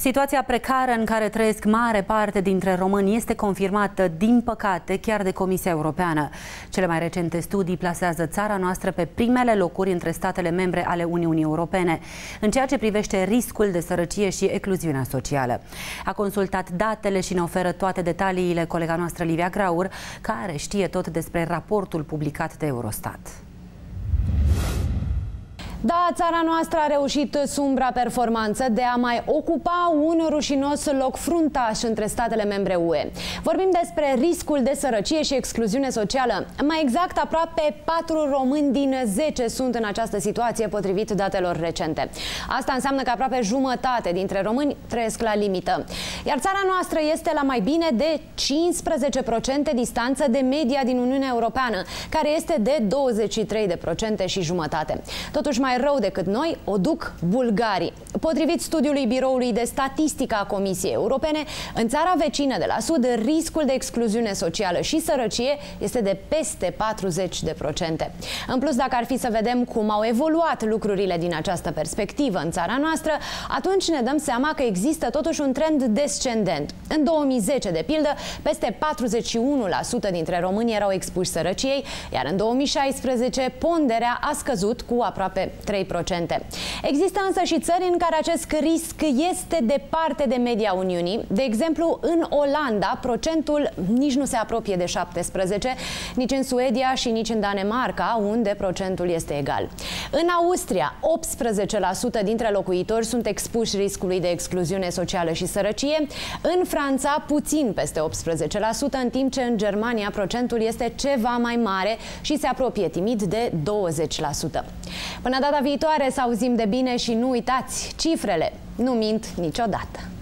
Situația precară în care trăiesc mare parte dintre români este confirmată, din păcate, chiar de Comisia Europeană. Cele mai recente studii plasează țara noastră pe primele locuri între statele membre ale Uniunii Europene, în ceea ce privește riscul de sărăcie și excluziunea socială. A consultat datele și ne oferă toate detaliile colega noastră Livia Graur, care știe tot despre raportul publicat de Eurostat. Da, țara noastră a reușit sumbra performanță de a mai ocupa un rușinos loc fruntaș între statele membre UE. Vorbim despre riscul de sărăcie și excluziune socială. Mai exact, aproape 4 români din 10 sunt în această situație, potrivit datelor recente. Asta înseamnă că aproape jumătate dintre români trăiesc la limită. Iar țara noastră este la mai bine de 15% distanță de media din Uniunea Europeană, care este de 23% și jumătate. Totuși, mai rău decât noi o duc bulgarii. Potrivit studiului Biroului de Statistică a Comisiei Europene, în țara vecină de la sud, riscul de excluziune socială și sărăcie este de peste 40%. În plus, dacă ar fi să vedem cum au evoluat lucrurile din această perspectivă în țara noastră, atunci ne dăm seama că există totuși un trend descendent. În 2010, de pildă, peste 41% dintre români erau expuși sărăciei, iar în 2016 ponderea a scăzut cu aproape 3%. Există însă și țări în care acest risc este departe de media Uniunii. De exemplu, în Olanda, procentul nici nu se apropie de 17%, nici în Suedia și nici în Danemarca, unde procentul este egal. În Austria, 18% dintre locuitori sunt expuși riscului de excluziune socială și sărăcie. În Franța, puțin peste 18%, în timp ce în Germania procentul este ceva mai mare și se apropie timid de 20%. Până data viitoare, să auzim de bine și nu uitați, cifrele nu mint niciodată.